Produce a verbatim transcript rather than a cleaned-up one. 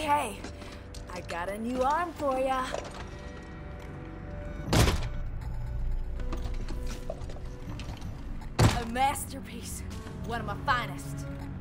hey, I got a new arm for ya. A masterpiece. One of my finest.